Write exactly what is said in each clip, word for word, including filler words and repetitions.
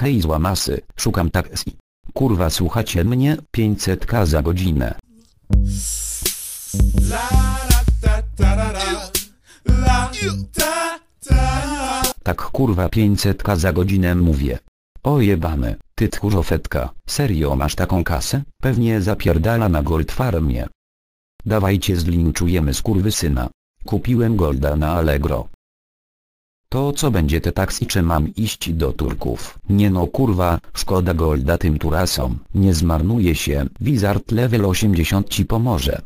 Hej złamasy, szukam taksi. Kurwa słuchacie mnie? pięćset ka za godzinę. Tak kurwa pięćset ka za godzinę mówię. O jebany, ty tchórzofetka, serio masz taką kasę? Pewnie zapierdala na Gold Farmie. Dawajcie zlinczujemy skurwysyna. Kupiłem Golda na Allegro. To co będzie te taksi, czy mam iść do Turków? Nie no kurwa, szkoda Golda tym turasom. Nie zmarnuje się, Wizard level osiemdziesiąt ci pomoże.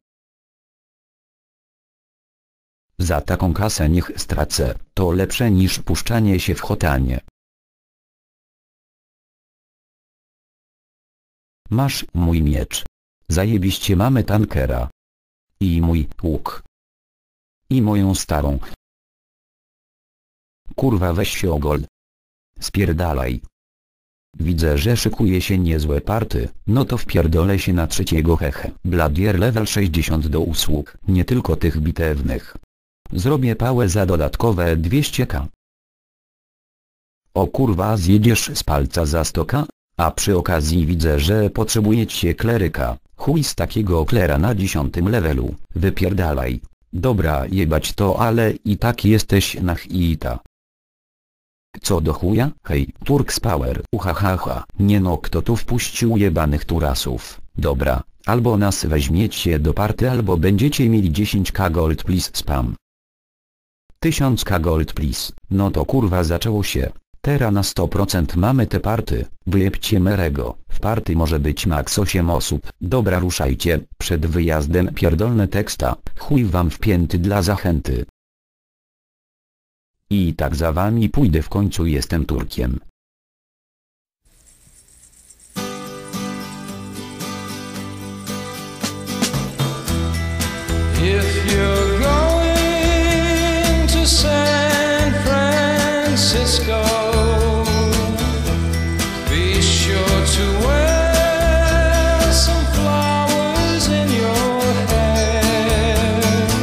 Za taką kasę niech stracę, to lepsze niż puszczanie się w chotanie. Masz mój miecz. Zajebiście mamy tankera. I mój łuk. I moją starą. Kurwa weź się ogol. Spierdalaj. Widzę, że szykuje się niezłe party, no to wpierdolę się na trzeciego hehe. Bladier level sześćdziesiąt do usług, nie tylko tych bitewnych. Zrobię pałę za dodatkowe dwieście ka. O kurwa zjedziesz z palca za sto ka? A przy okazji widzę, że potrzebujecie kleryka. Chuj z takiego klera na dziesiątym levelu, wypierdalaj. Dobra jebać to, ale i tak jesteś na hita. Co do chuja? Hej, Turks Power, uhahaha. Nie no, kto tu wpuścił jebanych turasów? Dobra, albo nas weźmiecie do party, albo będziecie mieli dziesięć ka gold please spam. tysiąc ka gold please. No to kurwa zaczęło się. Teraz na sto procent mamy te party. Wyjebcie merego. W party może być max osiem osób. Dobra ruszajcie, przed wyjazdem pierdolne teksta. Chuj wam wpięty dla zachęty. I tak za wami pójdę, w końcu jestem Turkiem. If you're going to San Francisco, be sure to wear some flowers in your hair.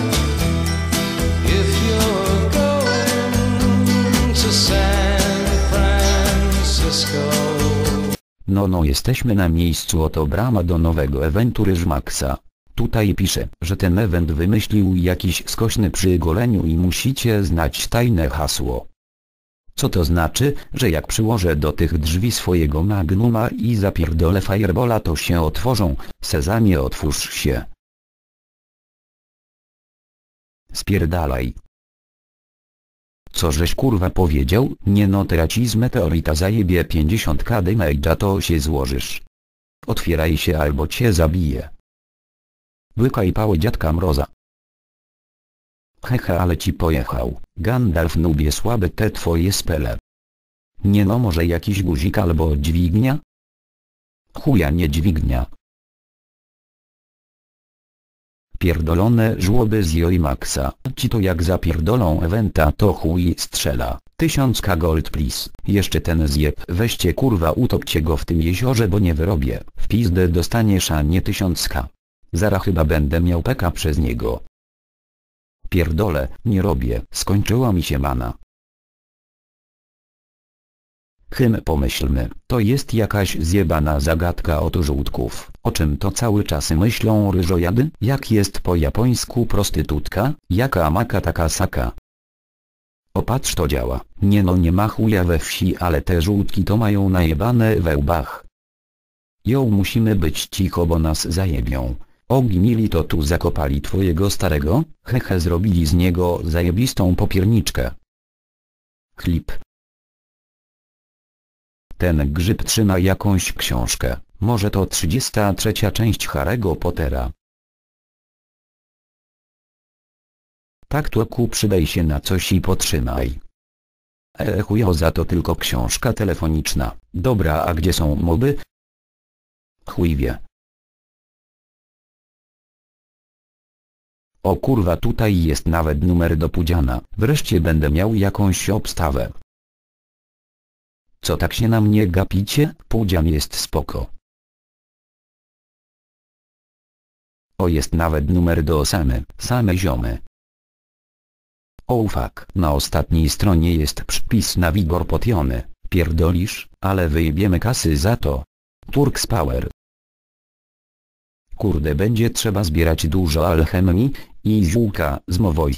If you're going to San Francisco. No no jesteśmy na miejscu, oto brama do nowego eventu Ryżmaxa. Tutaj pisze, że ten event wymyślił jakiś skośny przy goleniu i musicie znać tajne hasło. Co to znaczy, że jak przyłożę do tych drzwi swojego magnuma i zapierdolę firebola, to się otworzą? Sezamie, otwórz się. Spierdalaj. Co żeś kurwa powiedział? Nie no, traci z meteorita zajebie pięćdziesiąt ka damage'a, to się złożysz. Otwieraj się albo cię zabiję. Łykaj pały dziadka Mroza. Hehe, ale ci pojechał. Gandalf nubie, słabe te twoje spele. Nie no, może jakiś guzik albo dźwignia? Chuja nie dźwignia. Pierdolone żłoby z Joimaxa. Ci to jak zapierdolą eventa, to chuj strzela. tysiąc ka gold please. Jeszcze ten zjeb, weźcie kurwa, utopcie go w tym jeziorze, bo nie wyrobię. W pizdę dostaniesz, a nie tysiąc ka. Zara chyba będę miał peka przez niego. Pierdolę, nie robię, skończyła mi się mana. Hym, pomyślmy, to jest jakaś zjebana zagadka od żółtków. O czym to cały czas myślą ryżojady? Jak jest po japońsku prostytutka? Jaka maka taka saka? Opatrz, to działa. Nie no, nie ma chuja we wsi, ale te żółtki to mają najebane we łbach. Jo, musimy być cicho, bo nas zajebią. Oginili to tu zakopali twojego starego? Hehe, zrobili z niego zajebistą popierniczkę. Klip. Ten grzyb trzyma jakąś książkę. Może to trzydziesta trzecia część Harry'ego Pottera. Tak, tłoku, przydaj się na coś i potrzymaj. Eee, chujoza, to tylko książka telefoniczna. Dobra, a gdzie są moby? Chuj wie. O kurwa, tutaj jest nawet numer do Pudziana. Wreszcie będę miał jakąś obstawę. Co tak się na mnie gapicie? Pudzian jest spoko. O, jest nawet numer do Osamy. Same ziomy. Oh fuck. Na ostatniej stronie jest przypis na Wigor Potiony. Pierdolisz, ale wyjebiemy kasy za to. Turks Power. Kurde, będzie trzeba zbierać dużo alchemii i ziółka z mowoi.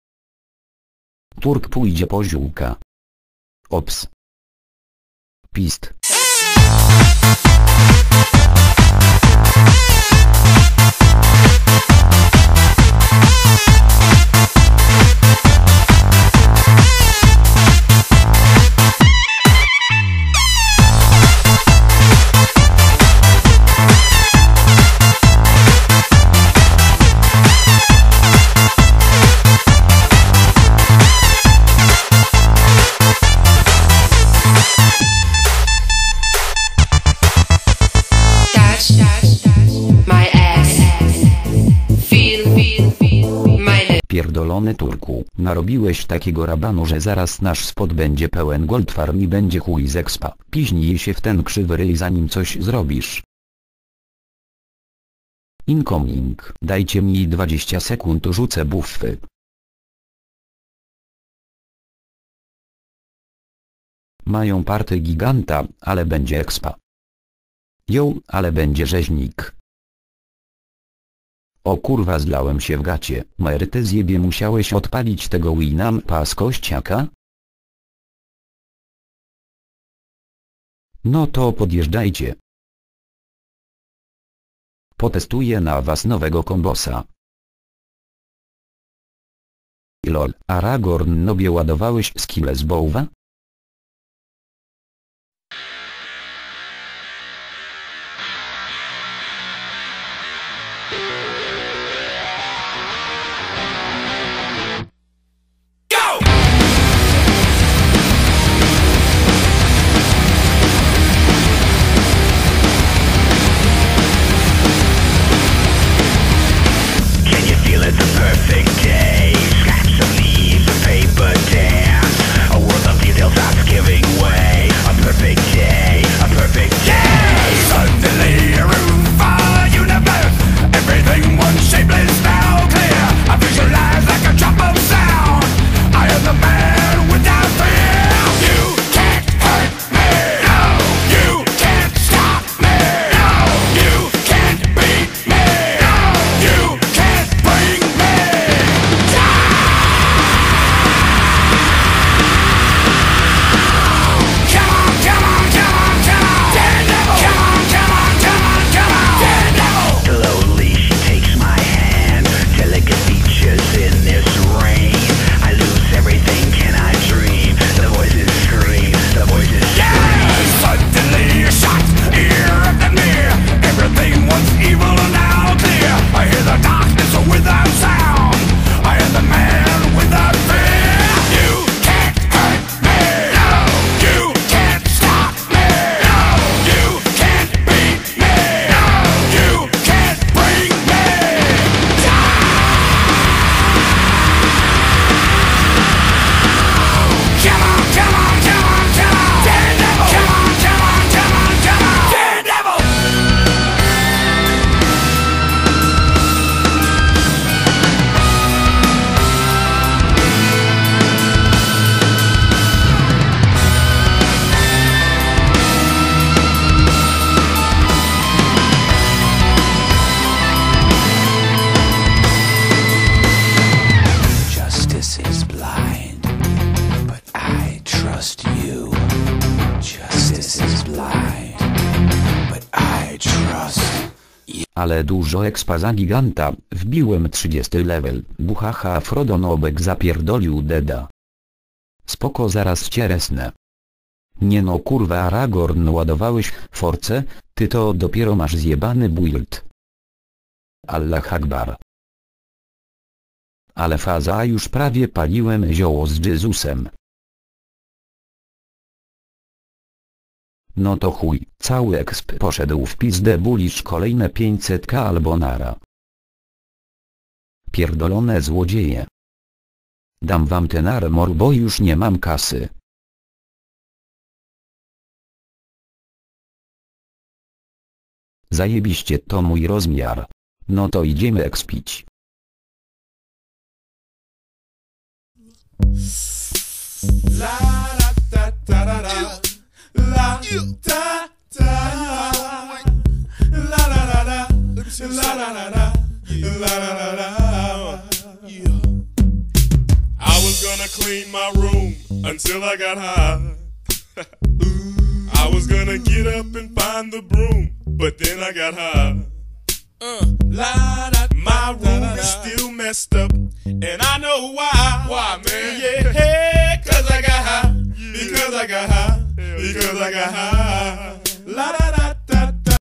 Turk pójdzie po ziółka. Ops. Pist. Pierdolony Turku, narobiłeś takiego rabanu, że zaraz nasz spot będzie pełen gold farm i będzie chuj z expa. Piźnij się w ten krzywy ryj, zanim coś zrobisz. Incoming. Dajcie mi dwadzieścia sekund, rzucę buffy. Mają party giganta, ale będzie expa. Jo, ale będzie rzeźnik. O kurwa, zlałem się w gacie. Merty zjebie, musiałeś odpalić tego Winampa z kościaka? No to podjeżdżajcie. Potestuję na was nowego kombosa. Lol, Aragorn, nobie ładowałeś skille z bołwa? Ale dużo expa za giganta, wbiłem trzydziesty level, buhaha, Frodo Nobek zapierdolił deda. Spoko, zaraz cię resnę. Nie no kurwa, Aragorn, ładowałeś force, ty to dopiero masz zjebany build. Allah Akbar. Ale faza, już prawie paliłem zioło z Jezusem. No to chuj, cały exp poszedł w pizdę, bulisz kolejne pięćset ka albo nara. Pierdolone złodzieje. Dam wam ten armor, bo już nie mam kasy. Zajebiście, to mój rozmiar. No to idziemy expić. La, da, da, da, da, da. Da, da. La la la la. La la la la. La la la la. Yeah. I was gonna clean my room until I got high. I was gonna get up and find the broom, but then I got high. Uh, la, da, my room da, da, da. is still messed up, and I know why. Why, man? Yeah, hey, cause I got high. Yeah. Because I got high. Hell because yeah. I got high. La da da.